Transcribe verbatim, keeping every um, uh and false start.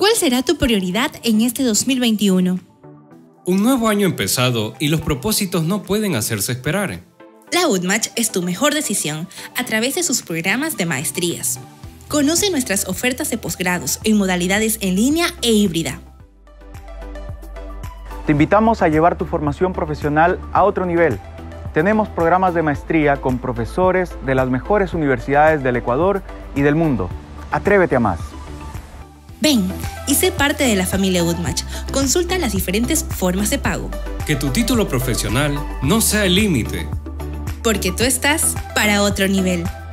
¿Cuál será tu prioridad en este dos mil veintiuno? Un nuevo año empezado y los propósitos no pueden hacerse esperar. La UTMACH es tu mejor decisión a través de sus programas de maestrías. Conoce nuestras ofertas de posgrados en modalidades en línea e híbrida. Te invitamos a llevar tu formación profesional a otro nivel. Tenemos programas de maestría con profesores de las mejores universidades del Ecuador y del mundo. Atrévete a más. Ven y sé parte de la familia UTMACH. Consulta las diferentes formas de pago. Que tu título profesional no sea el límite. Porque tú estás para otro nivel.